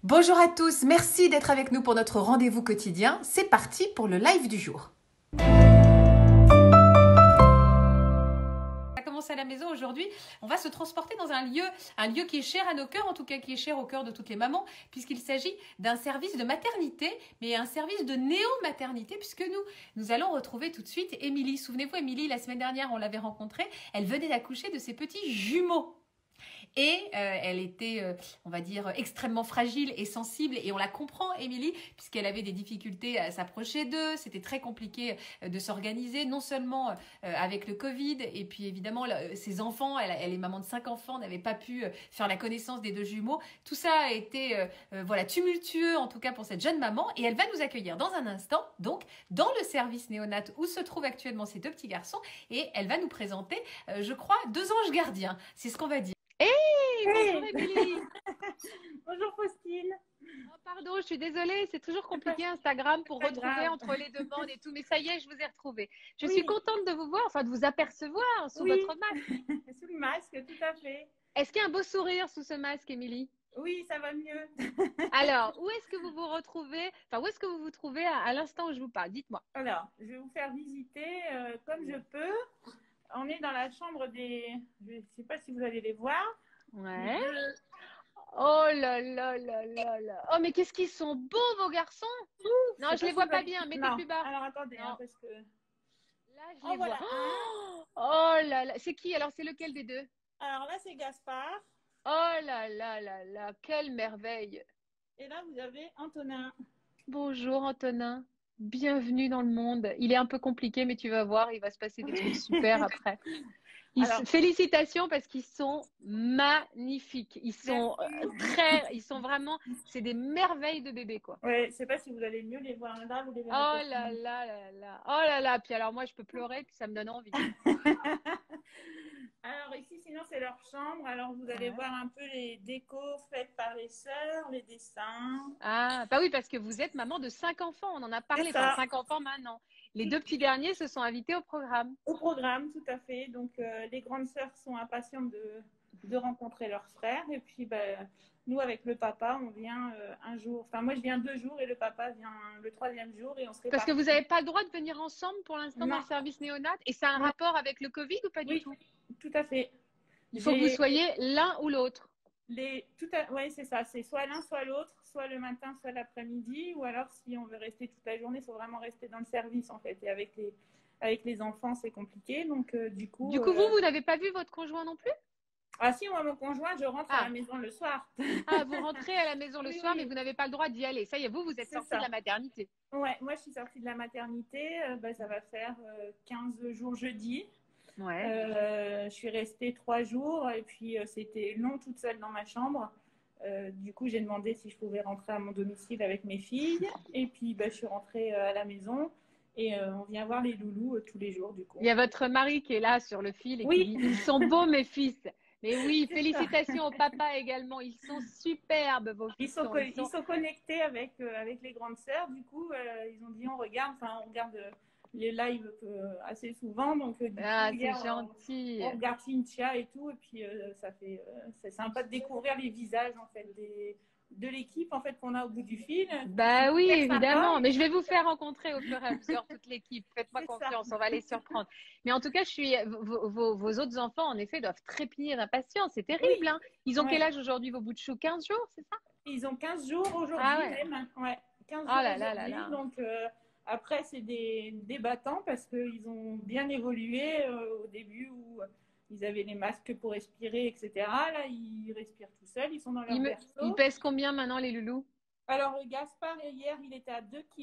Bonjour à tous, merci d'être avec nous pour notre rendez-vous quotidien. C'est parti pour le live du jour. On va commencer à la maison aujourd'hui. On va se transporter dans un lieu qui est cher à nos cœurs, en tout cas qui est cher au cœur de toutes les mamans, puisqu'il s'agit d'un service de maternité, mais un service de néo-maternité, puisque nous allons retrouver tout de suite Émilie. Souvenez-vous, Émilie, la semaine dernière, on l'avait rencontrée. Elle venait d'accoucher de ses petits jumeaux. Et elle était, on va dire, extrêmement fragile et sensible. Et on la comprend, Émilie, puisqu'elle avait des difficultés à s'approcher d'eux. C'était très compliqué de s'organiser, non seulement avec le Covid, et puis évidemment, ses enfants, elle est maman de 5 enfants, n'avait pas pu faire la connaissance des 2 jumeaux. Tout ça a été voilà, tumultueux, en tout cas pour cette jeune maman. Et elle va nous accueillir dans un instant, donc, dans le service néonat où se trouvent actuellement ces 2 petits garçons. Et elle va nous présenter, je crois, 2 anges gardiens. C'est ce qu'on va dire. Bonjour Émilie. Bonjour Faustine. Oh, pardon, je suis désolée, c'est toujours compliqué Instagram pour retrouver entre les demandes et tout, mais ça y est, je vous ai retrouvé. Je suis contente de vous voir, enfin de vous apercevoir sous votre masque. Sous le masque, tout à fait. Est-ce qu'il y a un beau sourire sous ce masque, Émilie? Oui, ça va mieux. Alors, où est-ce que vous vous retrouvez, enfin où est-ce que vous vous trouvez à l'instant où je vous parle? Dites-moi. Alors, je vais vous faire visiter comme je peux. On est dans la chambre des... Je ne sais pas si vous allez les voir. Ouais. Oh là là là là là. Oh, mais qu'est-ce qu'ils sont beaux, vos garçons. Non, je les vois pas bien. Mettez plus bas. Alors, attendez, hein, parce que... Là, je les vois. Oh là là. C'est qui? Alors, c'est lequel des deux? Alors là, c'est Gaspard. Oh là là là là. Quelle merveille. Et là, vous avez Antonin. Bonjour, Antonin. Bienvenue dans le monde. Il est un peu compliqué, mais tu vas voir, il va se passer des trucs super après. Félicitations parce qu'ils sont magnifiques. Ils sont ils sont vraiment, c'est des merveilles de bébés, quoi. Oui, je ne sais pas si vous allez mieux les voir là ou les Oh voir. là là là là. Oh là là. Puis alors moi, je peux pleurer, puis ça me donne envie. Alors ici, sinon, c'est leur chambre. Alors, vous allez voir un peu les décos faites par les sœurs, les dessins. Ah, bah oui, parce que vous êtes maman de 5 enfants. On en a parlé, enfin 5 enfants maintenant. Les 2 petits derniers se sont invités au programme. Au programme, tout à fait. Donc, les grandes sœurs sont impatientes de rencontrer leurs frères. Et puis, nous, avec le papa, on vient un jour. Enfin, moi, je viens 2 jours et le papa vient le 3e jour et on se répare. Parce que vous n'avez pas le droit de venir ensemble pour l'instant dans le service néonat. Et ça a un rapport avec le Covid ou pas du tout? Tout à fait. Il faut que vous soyez l'un ou l'autre. Oui, c'est ça. C'est soit l'un, soit l'autre, soit le matin, soit l'après-midi. Ou alors, si on veut rester toute la journée, il faut vraiment rester dans le service, en fait. Et avec les enfants, c'est compliqué. Donc, du coup, vous n'avez pas vu votre conjoint non plus? Ah si, moi, mon conjoint, je rentre à la maison le soir. Ah, vous rentrez à la maison le soir, mais vous n'avez pas le droit d'y aller. Ça y est, vous êtes sortie de la maternité. Ouais, moi, je suis sortie de la maternité. Ça va faire 15 jours jeudi. Ouais. Je suis restée 3 jours et puis c'était long toute seule dans ma chambre. Du coup, j'ai demandé si je pouvais rentrer à mon domicile avec mes filles. Et puis, je suis rentrée à la maison. Et on vient voir les loulous tous les jours, du coup. Il y a votre mari qui est là sur le fil et qui dit « Ils sont beaux, mes fils !» Mais oui, félicitations au papa également. Ils sont superbes, vos fils. Ils sont connectés avec les grandes sœurs. Du coup, ils ont dit on regarde les lives assez souvent. Donc, du coup, c'est gentil. On regarde Cynthia et tout. Et puis, c'est sympa de découvrir les visages en fait, de l'équipe en fait, qu'on a au bout du fil. Bah oui, évidemment. Mais je vais vous faire rencontrer au fur et à mesure toute l'équipe. Faites-moi confiance, on va les surprendre. Mais en tout cas, vos autres enfants, en effet, doivent trépigner d'impatience. C'est terrible. Hein. Ils ont quel âge aujourd'hui, vos bouts de chou? 15 jours, c'est ça? Ils ont 15 jours aujourd'hui même. Ouais, 15 jours aujourd'hui. Donc, après, c'est des battants parce qu'ils ont bien évolué au début où ils avaient les masques pour respirer, etc. Là, ils respirent tout seuls, ils sont dans leur berceau. Ils pèsent combien maintenant, les loulous? Alors, Gaspard, hier, il était à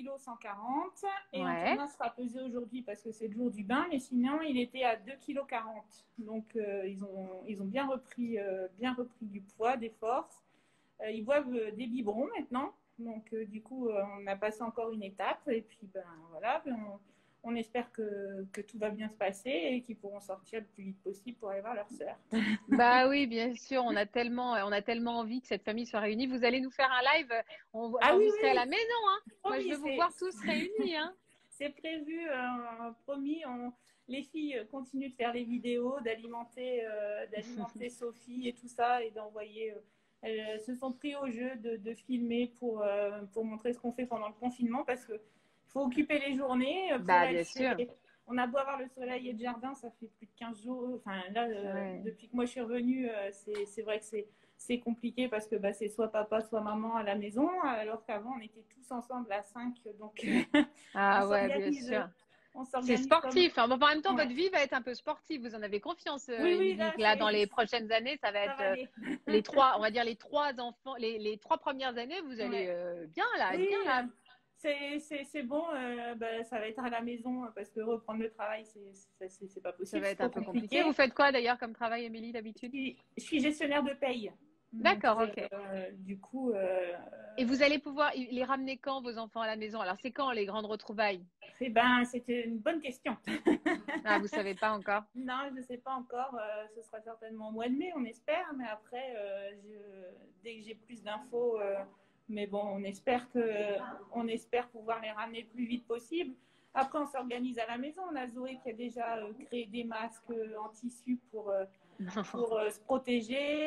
2,140 kg. Et Antonin sera pesé aujourd'hui parce que c'est le jour du bain. Mais sinon, il était à 2,40 kg. Donc, ils ont bien repris du poids, des forces. Ils boivent des biberons maintenant. Donc, du coup, on a passé encore une étape. Et puis, voilà, on espère que tout va bien se passer et qu'ils pourront sortir le plus vite possible pour aller voir leur sœur. Bah oui, bien sûr. On a tellement envie que cette famille soit réunie. Vous allez nous faire un live. Vous serez à la maison. Hein. Moi, je veux vous voir tous réunis. Hein. C'est prévu, promis. Les filles continuent de faire les vidéos, d'alimenter Sophie et tout ça et d'envoyer elles se sont pris au jeu de filmer pour montrer ce qu'on fait pendant le confinement parce qu'il faut occuper les journées. Bah, bien sûr. On a beau avoir le soleil et le jardin, ça fait plus de 15 jours. Enfin, là, depuis que moi je suis revenue, c'est vrai que c'est compliqué parce que c'est soit papa, soit maman à la maison, alors qu'avant, on était tous ensemble à 5. Donc, ah ouais, bien sûr. C'est sportif. Comme... en même temps, votre vie va être un peu sportive. Vous en avez confiance, oui, là, dans les prochaines années, ça va être les trois, on va dire les trois enfants, les 3 premières années, vous allez bien là, oui, bien là. C'est bon, ça va être à la maison parce que reprendre le travail, c'est pas possible. Ça va être un peu compliqué. Vous faites quoi d'ailleurs comme travail, Émilie, d'habitude? Je suis gestionnaire de paye. D'accord, ok. Du coup. Et vous allez pouvoir les ramener quand, vos enfants, à la maison? Alors, c'est quand les grandes retrouvailles? C'était une bonne question. Ah, vous savez pas encore? Non, je ne sais pas encore. Ce sera certainement au mois de mai, on espère. Mais après, dès que j'ai plus d'infos. Mais bon, on espère pouvoir les ramener le plus vite possible. Après, on s'organise à la maison. On a Zoé qui a déjà créé des masques en tissu pour se protéger.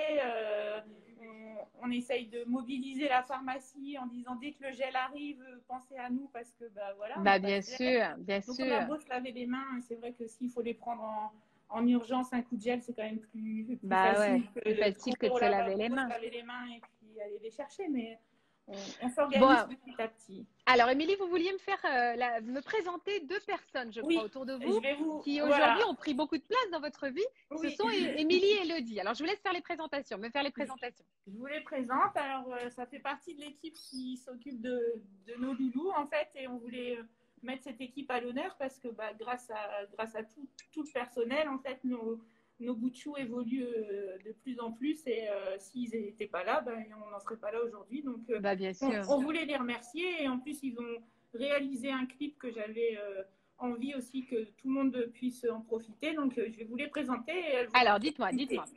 On essaye de mobiliser la pharmacie en disant dès que le gel arrive, pensez à nous parce que voilà. Bien sûr, bien sûr. Donc on a beau se laver les mains, c'est vrai que s'il faut les prendre en urgence, un coup de gel, c'est quand même plus facile que de se laver les mains. Se laver les mains et puis aller les chercher, mais on s'organise petit à petit. Alors, Émilie, vous vouliez me présenter 2 personnes, je crois, autour de vous, qui aujourd'hui ont pris beaucoup de place dans votre vie. Ce sont Émilie et Elodie. Alors, je vous laisse faire les présentations, Je vous les présente. Alors, ça fait partie de l'équipe qui s'occupe de nos loulous, en fait, et on voulait mettre cette équipe à l'honneur parce que grâce à tout le personnel, en fait, nos bouts de chou évoluent de plus en plus et s'ils n'étaient pas là, on n'en serait pas là aujourd'hui. Donc, bien sûr. On voulait les remercier et en plus, ils ont réalisé un clip que j'avais envie aussi que tout le monde puisse en profiter. Donc, je vais vous les présenter. Alors, dites-moi.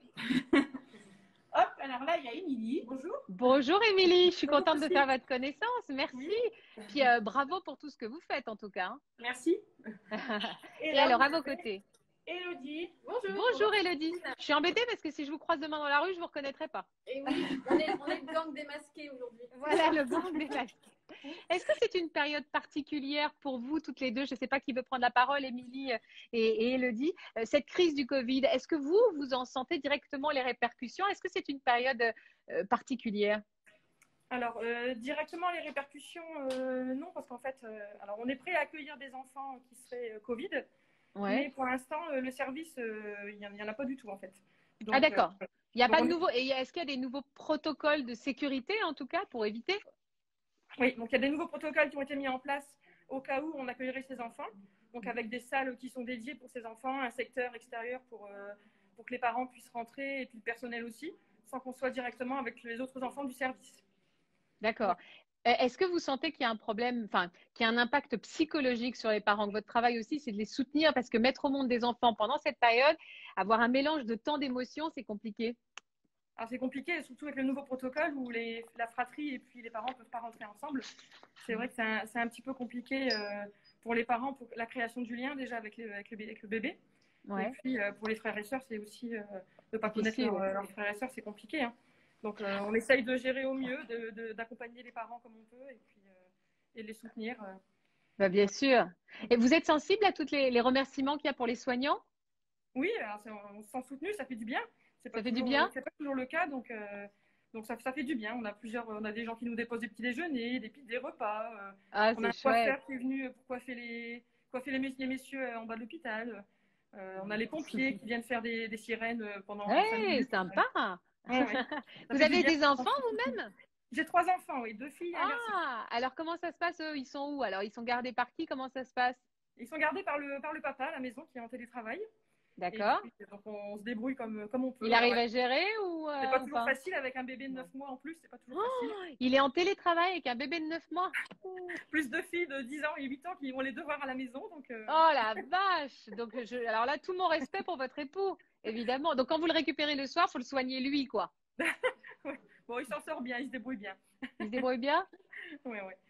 Hop, alors là, il y a Émilie. Bonjour. Bonjour Émilie, je suis contente de faire votre connaissance. Merci. Oui. Puis bravo pour tout ce que vous faites en tout cas. Merci. Et alors, à vos côtés? Elodie. Bonjour Elodie. Je suis embêtée parce que si je vous croise demain dans la rue, je ne vous reconnaîtrai pas. Et oui, on est le gang démasqué aujourd'hui. Voilà, le gang démasqué. Est-ce que c'est une période particulière pour vous toutes les deux? Je ne sais pas qui veut prendre la parole, Émilie et Elodie. Cette crise du Covid, est-ce que vous en sentez directement les répercussions? Est-ce que c'est une période particulière? Alors, directement les répercussions, non, parce qu'en fait, alors on est prêt à accueillir des enfants qui seraient Covid. Ouais. Mais pour l'instant, le service, il n'y en a pas du tout en fait. Donc, ah d'accord. Il n'y a pas de nouveau. Et est-ce qu'il y a des nouveaux protocoles de sécurité en tout cas pour éviter? Oui, donc il y a des nouveaux protocoles qui ont été mis en place au cas où on accueillerait ces enfants. Donc avec des salles qui sont dédiées pour ces enfants, un secteur extérieur pour que les parents puissent rentrer et puis le personnel aussi, sans qu'on soit directement avec les autres enfants du service. D'accord. Est-ce que vous sentez qu'il y a un problème, enfin, qu'il y a un impact psychologique sur les parents? Que votre travail aussi, c'est de les soutenir parce que mettre au monde des enfants pendant cette période, avoir un mélange de tant d'émotions, c'est compliqué. Alors c'est compliqué, surtout avec le nouveau protocole où la fratrie et puis les parents ne peuvent pas rentrer ensemble. C'est vrai que c'est un petit peu compliqué pour les parents, pour la création du lien déjà avec le bébé. Ouais. Et puis pour les frères et sœurs, c'est aussi de ne pas connaître leurs frères et sœurs, c'est compliqué. Hein. Donc, on essaye de gérer au mieux, d'accompagner les parents comme on peut et puis et les soutenir. Bien sûr. Et vous êtes sensible à tous les remerciements qu'il y a pour les soignants? Oui, alors on se sent soutenu, ça fait du bien. Ça fait du bien? C'est pas toujours le cas, donc ça fait du bien. On a des gens qui nous déposent des petits déjeuners, des repas. On a un coiffeur qui est venu pour coiffer les messieurs en bas de l'hôpital. On a les pompiers qui viennent faire des sirènes pendant. Hey, sympa! Ouais. Vous avez des enfants vous-même? J'ai 3 enfants, oui, 2 filles et un garçon. Alors comment ça se passe eux? Ils sont où? Alors ils sont gardés par qui? Comment ça se passe? Ils sont gardés par le papa à la maison qui est en télétravail. D'accord. Donc on se débrouille comme on peut. Il arrive à gérer ou c'est pas toujours facile avec un bébé de 9 mois en plus, c'est pas toujours facile. Il est en télétravail avec un bébé de 9 mois. Plus 2 filles de 10 ans et 8 ans qui ont les devoirs à la maison. Donc, Oh la vache! Donc alors là, tout mon respect pour votre époux, évidemment. Donc quand vous le récupérez le soir, il faut le soigner lui, quoi. Oui. Bon, il s'en sort bien, il se débrouille bien. Il se débrouille bien? Oui, oui.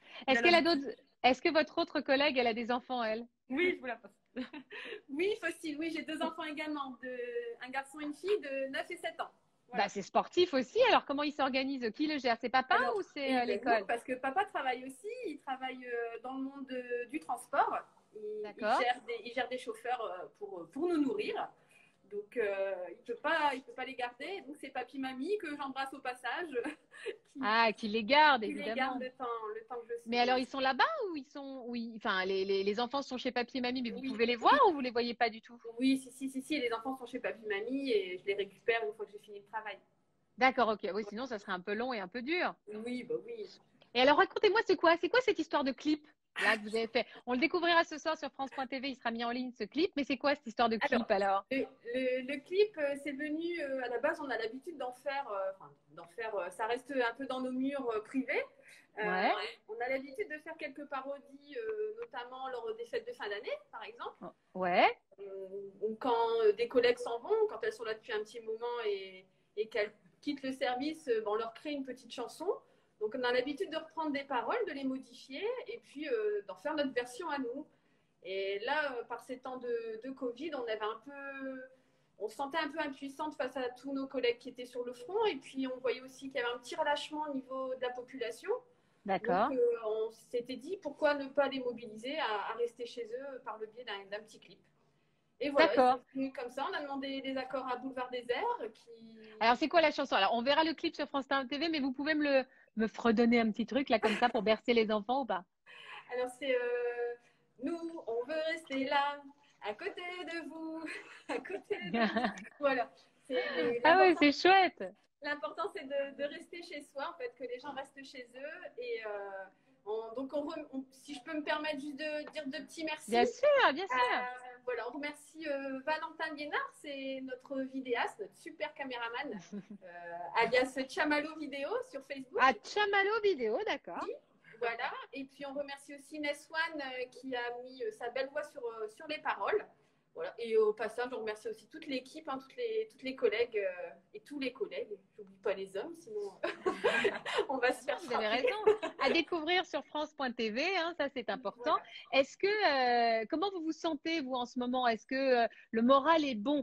Est-ce que votre autre collègue, elle a des enfants, elle? Oui, je vous la passe. Oui, Faustine, oui, j'ai 2 enfants également, un garçon et une fille de 9 et 7 ans. Voilà. Bah, c'est sportif aussi. Alors, comment il s'organise? Qui le gère? C'est papa ou c'est l'école? Parce que papa travaille aussi. Il travaille dans le monde du transport. D'accord. Il gère des chauffeurs pour nous nourrir. Donc, il peut pas les garder. Donc, c'est papy-mamie que j'embrasse au passage. Qui les garde, qui les garde évidemment. le temps que je suis. Mais alors, ils sont là-bas ou ils sont… Oui, enfin, les enfants sont chez papy et mamie, mais vous Oui. pouvez les voir ou vous les voyez pas du tout? Oui, si. Les enfants sont chez papy-mamie et je les récupère une fois que j'ai fini le travail. D'accord, ok. Oui, sinon, ça serait un peu long et un peu dur. Oui, bah oui. Et alors, racontez-moi, c'est quoi cette histoire de clip là que vous avez fait? On le découvrira ce soir sur France.tv, il sera mis en ligne ce clip, mais c'est quoi cette histoire de clip alors? Le clip, c'est venu, à la base, on a l'habitude d'en faire, ça reste un peu dans nos murs privés. Ouais. On a l'habitude de faire quelques parodies, notamment lors des fêtes de fin d'année, par exemple. Ouais. Ou quand des collègues s'en vont, quand elles sont là depuis un petit moment et qu'elles quittent le service, on leur crée une petite chanson. Donc, on a l'habitude de reprendre des paroles, de les modifier et puis d'en faire notre version à nous. Et là, par ces temps de Covid, on se sentait un peu impuissante face à tous nos collègues qui étaient sur le front. Et puis, on voyait aussi qu'il y avait un petit relâchement au niveau de la population. D'accord. Donc, on s'était dit pourquoi ne pas les mobiliser à rester chez eux par le biais d'un petit clip. Et voilà, d'accord. c'est venu comme ça. On a demandé des accords à Boulevard Désert. Alors, c'est quoi la chanson? Alors, on verra le clip sur France TV, mais vous pouvez me fredonner un petit truc là comme ça pour bercer les enfants ou pas? Alors, c'est nous, on veut rester là, à côté de vous, à côté de vous. Voilà. Ah ouais, c'est chouette. L'important, c'est de rester chez soi, en fait, que les gens restent chez eux. Et si je peux me permettre juste de dire deux petits merci. Bien sûr, bien sûr. Voilà, on remercie Valentin Liénard, c'est notre vidéaste, notre super caméraman, alias Chamalo Vidéo sur Facebook. Ah, Chamalo Vidéo, d'accord. Oui, voilà. Et puis on remercie aussi Neswan qui a mis sa belle voix sur les paroles. Voilà. Et au passage, on remercie aussi toute l'équipe, toutes les collègues et tous les collègues. J'oublie pas les hommes, sinon on va se faire Vous avez raison. À découvrir sur France.tv, hein, ça c'est important. Voilà. Est-ce que comment vous vous sentez vous en ce moment? Est-ce que le moral est bon?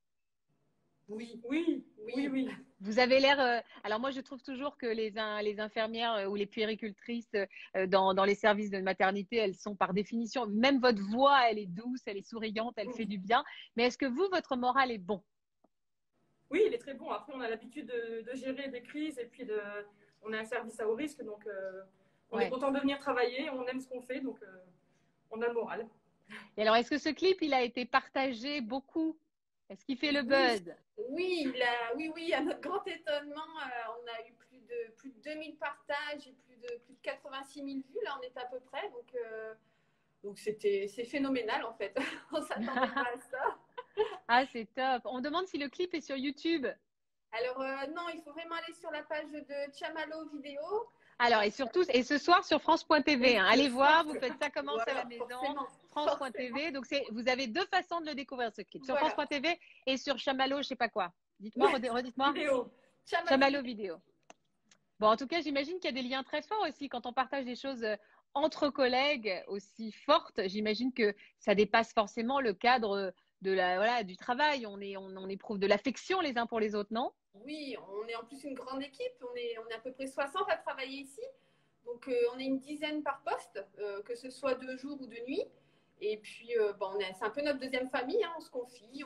Oui. Vous avez l'air. Alors moi, je trouve toujours que les infirmières ou les puéricultrices dans les services de maternité, elles sont par définition. Même votre voix, elle est douce, elle est souriante, elle fait du bien. Mais est-ce que vous, votre moral est bon? Oui, il est très bon. Après, on a l'habitude de gérer des crises et puis on a un service à haut risque, donc on est content de venir travailler, on aime ce qu'on fait, donc on a le moral. Et alors, est-ce que ce clip, il a été partagé beaucoup? Est-ce qu'il fait le buzz? Oui, à notre grand étonnement, on a eu plus de 2000 partages et plus de 86 000 vues, là on est à peu près, donc c'est phénoménal en fait, on s'attendait pas à ça. Ah, c'est top. On demande si le clip est sur YouTube. Alors non, il faut vraiment aller sur la page de Chamalo Vidéo. Alors, et surtout, et ce soir sur France.tv, hein. Allez voir, vous faites ça commence à la maison, France.tv. Donc, vous avez deux façons de le découvrir, ce clip. Sur France.tv et sur Chamalo, je sais pas quoi. Dites-moi, redites-moi. Chamalo Vidéo. Bon, en tout cas, j'imagine qu'il y a des liens très forts aussi quand on partage des choses entre collègues aussi fortes. J'imagine que ça dépasse forcément le cadre du travail. On éprouve de l'affection les uns pour les autres, non? Oui, on est en plus une grande équipe. On est à peu près 60 à travailler ici. Donc, on est une dizaine par poste, que ce soit de jour ou de nuit. Et puis, c'est un peu notre deuxième famille. Hein, on se confie.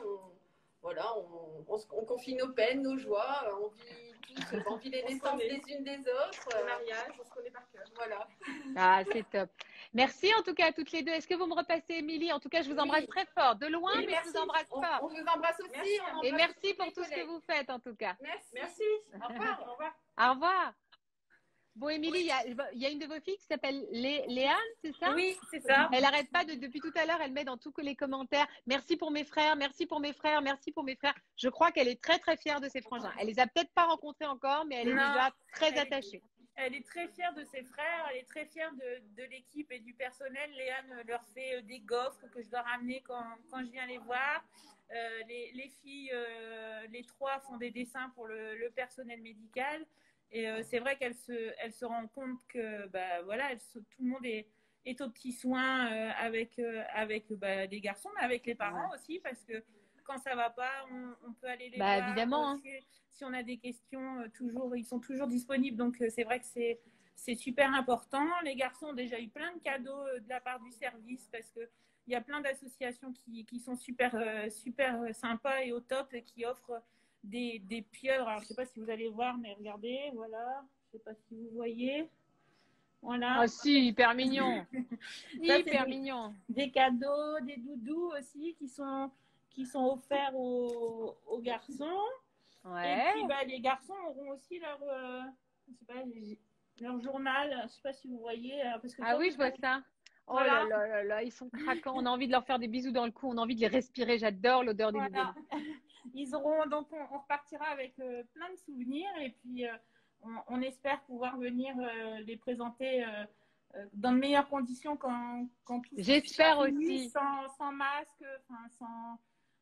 On confie nos peines, nos joies. On vit les naissances les unes des autres. Le mariage, on se connaît par cœur. Voilà. Ah, c'est top. Merci en tout cas à toutes les deux. Est-ce que vous me repassez, Émilie? En tout cas, je vous embrasse très fort. De loin, mais je vous embrasse fort. On vous embrasse aussi. Merci. Et merci pour tout ce que vous faites en tout cas. Merci. Au revoir. Au revoir. Au revoir. Bon, Émilie, il y a une de vos filles qui s'appelle Léane, c'est ça? Oui, c'est ça. Elle n'arrête pas depuis tout à l'heure, elle met dans tous les commentaires « Merci pour mes frères, merci pour mes frères, merci pour mes frères ». Je crois qu'elle est très, très fière de ses frangins. Elle les a peut-être pas rencontrés encore, mais elle est déjà très attachée. Elle est très fière de ses frères, elle est très fière de l'équipe et du personnel. Léane leur fait des gaufres que je dois ramener quand je viens les voir. Les filles, les trois font des dessins pour le personnel médical. Et c'est vrai qu'elle se rend compte que tout le monde est aux petits soins avec les garçons, mais avec les parents aussi, parce que quand ça va pas, on peut aller les Bah, voir. évidemment, hein. Si on a des questions, ils sont toujours disponibles. Donc, c'est vrai que c'est super important. Les garçons ont déjà eu plein de cadeaux de la part du service parce qu'il y a plein d'associations qui sont super sympas et au top et qui offrent des pieuvres. Alors, je ne sais pas si vous allez voir, mais regardez, voilà. Je ne sais pas si vous voyez. Voilà. Ah si, hyper mignon. Ça, Hyper mignon. Des cadeaux, des doudous aussi qui sont offerts aux garçons. Ouais. Et puis, les garçons auront aussi je sais pas, leur journal. Je ne sais pas si vous voyez. Parce que Ah oui, je vois ça. Oh voilà. là, ils sont craquants. On a envie de leur faire des bisous dans le cou. On a envie de les respirer. J'adore l'odeur des Voilà. nouvelles. Ils auront, donc, on repartira avec plein de souvenirs. Et puis, on espère pouvoir venir les présenter dans de meilleures conditions quand tout J'espère sera fini, aussi. sans masque, sans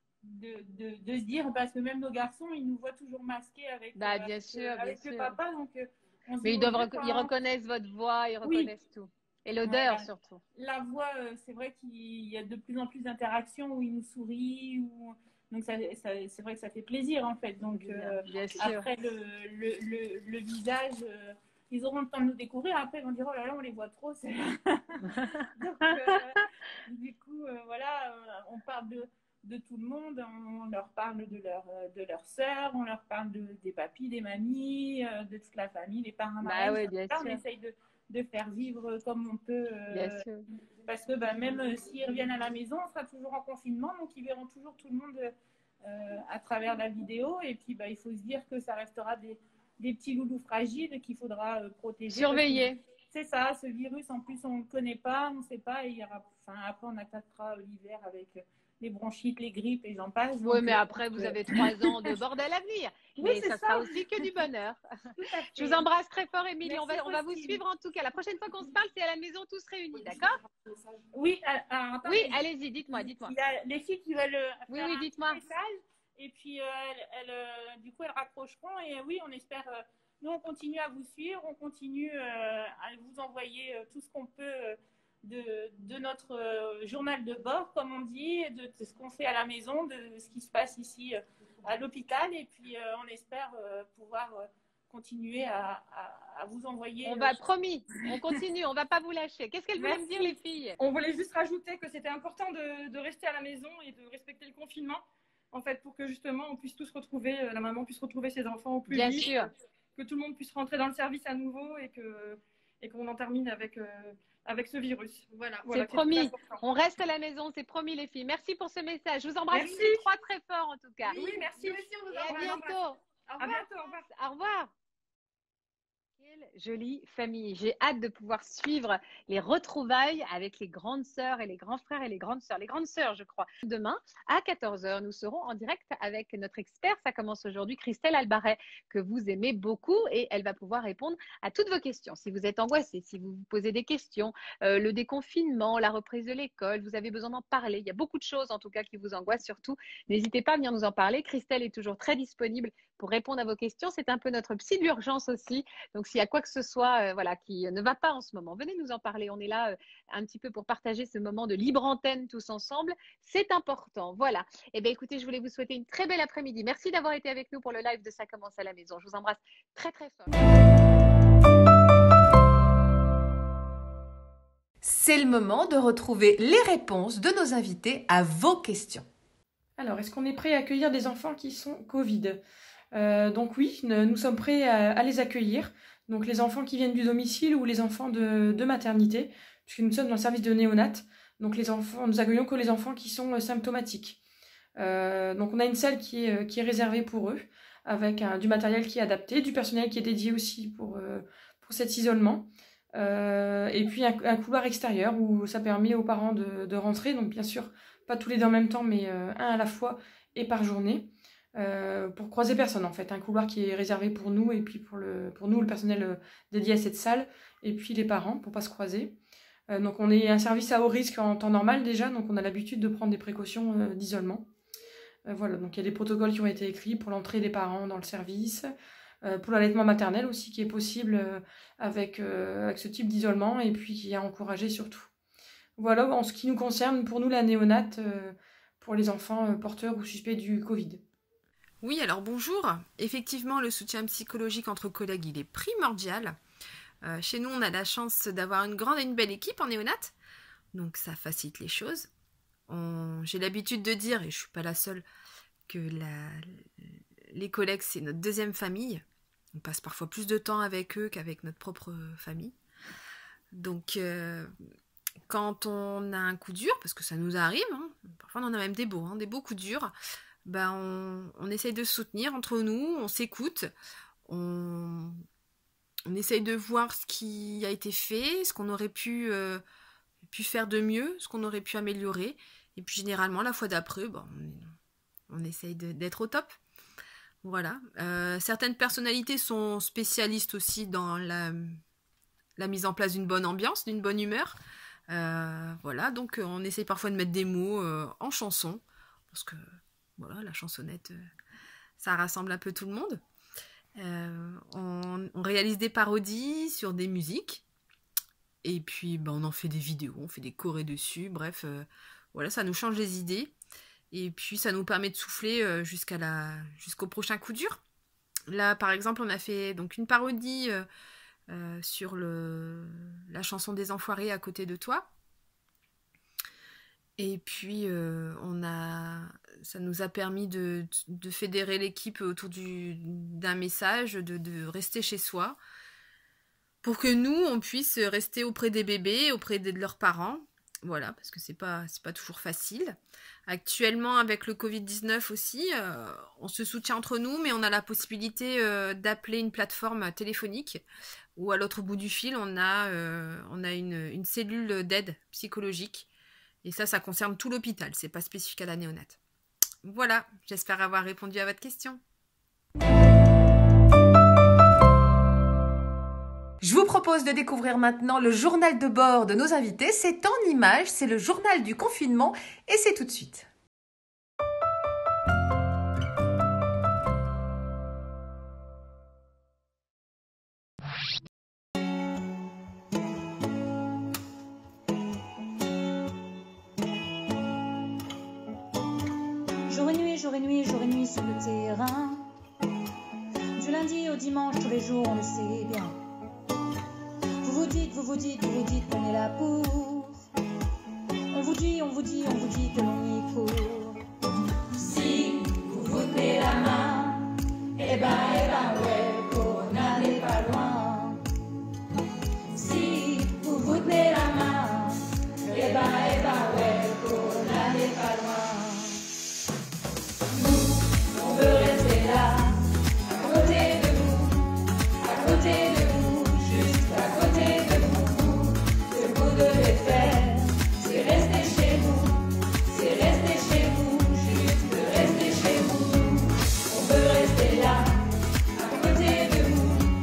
de se dire, parce que même nos garçons, ils nous voient toujours masqués avec, Bien sûr. le papa. Donc, mais ils reconnaissent votre voix, ils reconnaissent tout. Et l'odeur surtout. La voix, c'est vrai qu'il y a de plus en plus d'interactions où ils nous sourient. Donc, c'est vrai que ça fait plaisir, en fait. Donc, bien sûr. après, le visage, ils auront le temps de nous découvrir. Après, ils vont dire, oh là là, on les voit trop. Donc, du coup, voilà, on parle de tout le monde. On leur parle de leurs sœurs, on leur parle des papis, des mamies, de toute la famille, les parents. Oui, bien sûr. On essaye de faire vivre comme on peut. Bien sûr. Parce que même s'ils reviennent à la maison, on sera toujours en confinement, donc ils verront toujours tout le monde à travers la vidéo. Et puis, il faut se dire que ça restera des petits loulous fragiles qu'il faudra protéger. Surveiller. C'est ça, ce virus, en plus, on ne le connaît pas, on ne sait pas. Et après, on attaquera l'hiver avec les bronchites, les grippes et j'en passe. Oui, mais après, vous avez 3 ans de bordel à venir. Oui, mais ça sera aussi que du bonheur. Je vous embrasse très fort, Émilie. On va vous suivre en tout cas. La prochaine fois qu'on se parle, c'est à la maison tous réunis, d'accord? Oui, attendez, oui, allez-y, dites-moi. Il y a les filles qui veulent faire un dites-moi. message et puis du coup, elles raccrocheront et oui, on espère. Nous, on continue à vous suivre, on continue à vous envoyer tout ce qu'on peut de notre journal de bord, comme on dit, de ce qu'on fait à la maison, de ce qui se passe ici à l'hôpital. Et puis, on espère pouvoir continuer à vous envoyer. Promis, on continue, on ne va pas vous lâcher. Qu'est-ce qu'elles voulaient me dire, les filles? On voulait juste rajouter que c'était important de rester à la maison et de respecter le confinement, en fait, pour que justement, on puisse tous retrouver, la maman puisse retrouver ses enfants au plus vite. Bien sûr. Que tout le monde puisse rentrer dans le service à nouveau et qu'on en termine avec ce virus. Voilà, c'est promis. On reste à la maison, c'est promis, les filles. Merci pour ce message. Je vous embrasse tous les 3 très fort, en tout cas. Oui, merci. Et à bientôt. À bientôt. Au revoir. Au revoir. Quelle jolie famille. J'ai hâte de pouvoir suivre les retrouvailles avec les grandes sœurs et les grands frères et les grandes sœurs. Les grandes sœurs, je crois. Demain, à 14h, nous serons en direct avec notre expert. Ça commence aujourd'hui, Christelle Albaret, que vous aimez beaucoup et elle va pouvoir répondre à toutes vos questions. Si vous êtes angoissé, si vous vous posez des questions, le déconfinement, la reprise de l'école, vous avez besoin d'en parler. Il y a beaucoup de choses, en tout cas, qui vous angoissent surtout. N'hésitez pas à venir nous en parler. Christelle est toujours très disponible pour répondre à vos questions. C'est un peu notre psy d'urgence aussi. Donc, s'il y a quoi que ce soit qui ne va pas en ce moment, venez nous en parler. On est là un petit peu pour partager ce moment de libre antenne tous ensemble. C'est important. Voilà. Eh bien, écoutez, je voulais vous souhaiter une très belle après-midi. Merci d'avoir été avec nous pour le live de Ça commence à la maison. Je vous embrasse très, très fort. C'est le moment de retrouver les réponses de nos invités à vos questions. Alors, est-ce qu'on est prêt à accueillir des enfants qui sont Covid ? Donc oui, nous sommes prêts à les accueillir. Donc les enfants qui viennent du domicile ou les enfants de maternité, puisque nous sommes dans le service de néonat. Donc nous accueillons que les enfants qui sont symptomatiques. Donc on a une salle qui est réservée pour eux, avec du matériel qui est adapté, du personnel qui est dédié aussi pour cet isolement. Et puis un couloir extérieur où ça permet aux parents de rentrer. Donc bien sûr, pas tous les deux en même temps, mais un à la fois et par journée. Pour croiser personne en fait, un couloir qui est réservé pour nous et puis pour nous le personnel dédié à cette salle et puis les parents pour pas se croiser. Donc on est un service à haut risque en temps normal déjà, donc on a l'habitude de prendre des précautions d'isolement. Voilà, donc il y a des protocoles qui ont été écrits pour l'entrée des parents dans le service, pour l'allaitement maternel aussi qui est possible avec ce type d'isolement et puis qui est encouragé surtout. Voilà, en ce qui nous concerne, pour nous la néonate, pour les enfants porteurs ou suspects du Covid. Oui, alors bonjour. Effectivement, le soutien psychologique entre collègues, il est primordial. Chez nous, on a la chance d'avoir une grande et une belle équipe en néonat, donc ça facilite les choses. J'ai l'habitude de dire, et je ne suis pas la seule, que les collègues, c'est notre deuxième famille. On passe parfois plus de temps avec eux qu'avec notre propre famille. Donc, quand on a un coup dur, parce que ça nous arrive, hein, parfois on en a même des beaux coups durs, on essaye de se soutenir entre nous, on s'écoute, on essaye de voir ce qui a été fait, ce qu'on aurait pu faire de mieux, ce qu'on aurait pu améliorer. Et puis généralement, la fois d'après, on essaye d'être au top. Voilà. Certaines personnalités sont spécialistes aussi dans la mise en place d'une bonne ambiance, d'une bonne humeur. Voilà, donc on essaye parfois de mettre des mots en chanson, parce que voilà, la chansonnette, ça rassemble un peu tout le monde. On réalise des parodies sur des musiques, et puis on en fait des vidéos, on fait des chorés dessus, bref, voilà, ça nous change les idées, et puis ça nous permet de souffler jusqu'au prochain coup dur. Là, par exemple, on a fait donc une parodie sur la chanson des Enfoirés, À côté de toi. Et puis, ça nous a permis de fédérer l'équipe autour d'un message, de rester chez soi, pour que nous, on puisse rester auprès des bébés, auprès de leurs parents. Voilà, parce que c'est pas toujours facile. Actuellement, avec le Covid-19 aussi, on se soutient entre nous, mais on a la possibilité d'appeler une plateforme téléphonique, où à l'autre bout du fil, on a une cellule d'aide psychologique. Et ça concerne tout l'hôpital, c'est pas spécifique à la néonate. Voilà, j'espère avoir répondu à votre question. Je vous propose de découvrir maintenant le journal de bord de nos invités. C'est en images, c'est le journal du confinement et c'est tout de suite. Jour et nuit sur le terrain. Du lundi au dimanche, tous les jours, on le sait bien. Vous vous dites qu'on est là pour. On vous dit que l'on y court. Si vous vous tenez la main, eh ben ouais, Corona n'est pas loin. Si vous vous tenez la main, eh ben ouais, Corona n'est pas loin. On veut rester là, à côté de vous, juste à côté de vous. Ce que vous devez faire, c'est rester chez vous, juste rester chez vous. On veut rester là, à côté de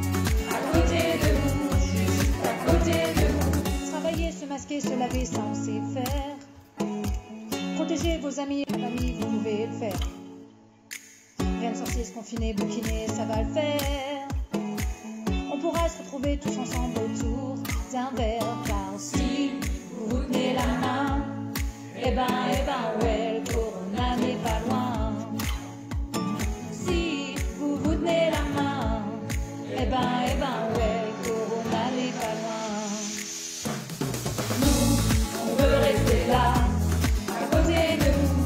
vous, juste à côté de vous. Travailler, se masquer, se laver, ça on sait faire. Protéger vos amis et famille, vous pouvez le faire. Rien de sorcier, se confiner, bouquiner, ça va le faire. On pourra se retrouver tous ensemble autour d'un verre. Car si vous vous tenez la main, eh ben ouais, le Corona n'est pas loin. Si vous vous tenez la main, eh ben ouais, le Corona n'est pas loin. Nous, on veut rester là, à côté de vous.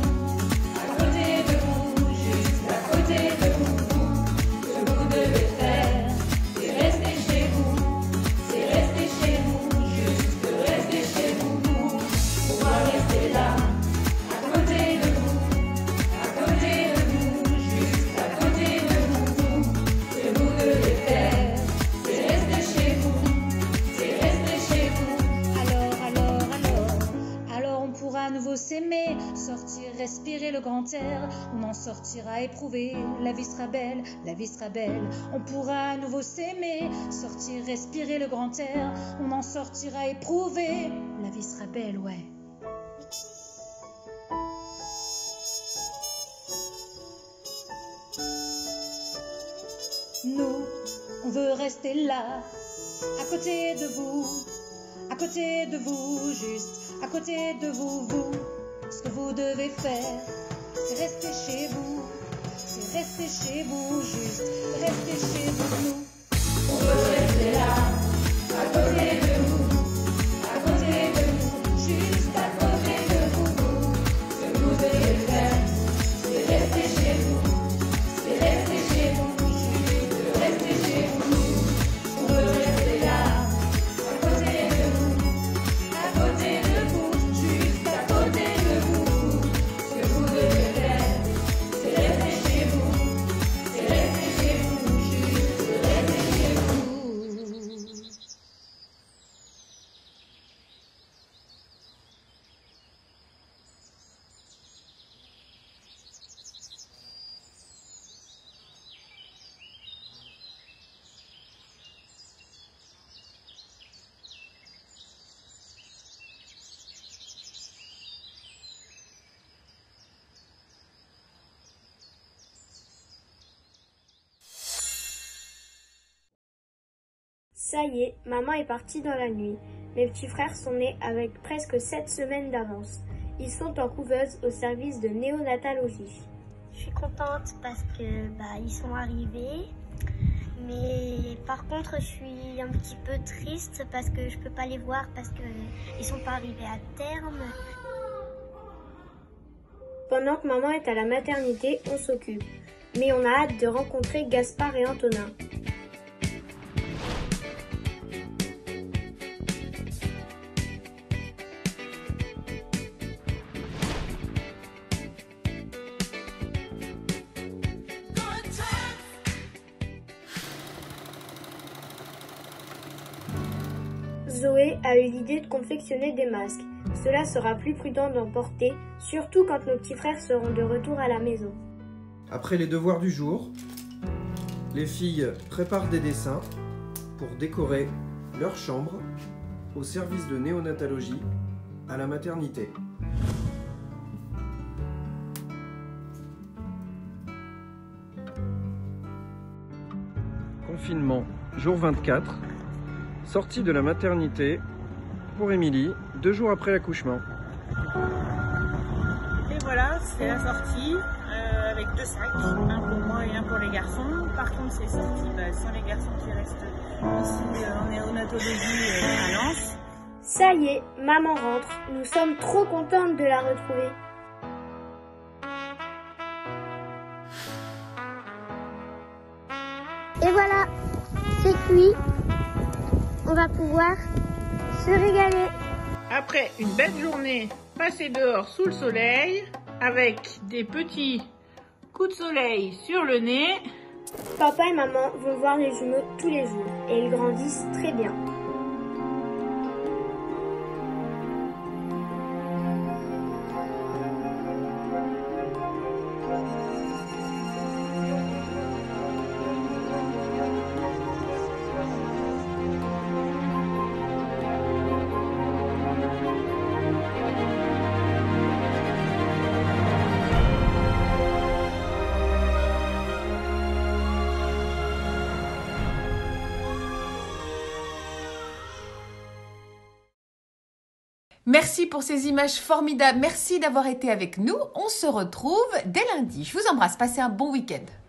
S'aimer, sortir, respirer le grand air, on en sortira éprouvé, la vie sera belle, on pourra à nouveau s'aimer, sortir, respirer le grand air, on en sortira éprouvé, la vie sera belle, ouais. Nous, on veut rester là, à côté de vous, juste à côté de vous, vous. Ce que vous devez faire, c'est rester chez vous. C'est rester chez vous, juste rester chez vous. On veut rester là, à côté de vous, à côté de vous, juste à côté de vous. Ce que vous devez faire, c'est rester chez vous. C'est rester chez vous, juste rester chez vous. On veut rester là, à côté de vous, juste à côté de vous. Ce que vous devez faire, c'est rester chez vous. C'est rester chez vous, juste rester chez vous. Ça y est, maman est partie dans la nuit. Mes petits frères sont nés avec presque 7 semaines d'avance. Ils sont en couveuse au service de néonatologie. Je suis contente parce que ils sont arrivés. Mais par contre, je suis un petit peu triste parce que je peux pas les voir parce que ils sont pas arrivés à terme. Pendant que maman est à la maternité, on s'occupe. Mais on a hâte de rencontrer Gaspard et Antonin. Zoé a eu l'idée de confectionner des masques. Cela sera plus prudent d'en porter, surtout quand nos petits frères seront de retour à la maison. Après les devoirs du jour, les filles préparent des dessins pour décorer leur chambre au service de néonatologie à la maternité. Confinement, jour 24. Sortie de la maternité pour Émilie, 2 jours après l'accouchement. Et voilà, c'est la sortie avec 2 sacs, un pour moi et un pour les garçons. Par contre, c'est sorti sans les garçons qui restent ici en néonatologie à Lens. Ça y est, maman rentre. Nous sommes trop contentes de la retrouver. Et voilà, c'est cuit. On va pouvoir se régaler. Après une belle journée passée dehors sous le soleil, avec des petits coups de soleil sur le nez. Papa et maman vont voir les jumeaux tous les jours et ils grandissent très bien. Merci pour ces images formidables. Merci d'avoir été avec nous. On se retrouve dès lundi. Je vous embrasse. Passez un bon week-end.